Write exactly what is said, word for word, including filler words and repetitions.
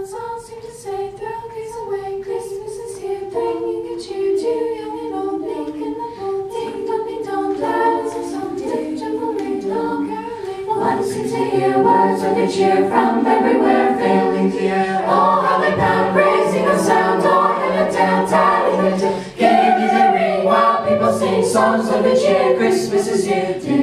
songs seem to say, throw these away, Christmas is here, bringing good cheer to young and old, making the bold, ding dong ding dong, clouds and some day, jubilee, long caroling. One seems to hear words of good cheer from everywhere, failing to hear. Oh, how they pound, raising a sound, or heaven down, telling them to give you the ring, while people sing songs of good cheer. Christmas is here.